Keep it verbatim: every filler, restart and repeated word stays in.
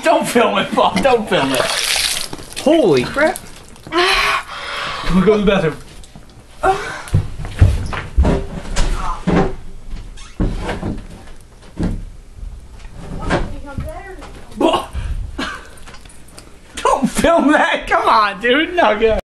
Don't film it, Bob. Don't film it. Holy crap. Come on, go to the bathroom. Don't film that. Come on, dude. No, good.